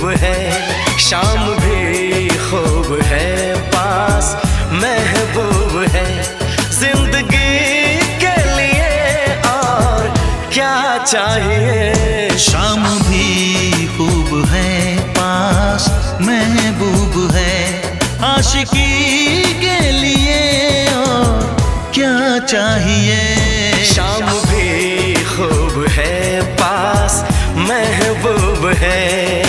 है, शाम भी खूब है, पास महबूब है। जिंदगी के लिए और क्या चाहिए। शाम भी खूब है, पास महबूब है। आशिकी के लिए और क्या चाहिए। शाम भी खूब है, पास महबूब है।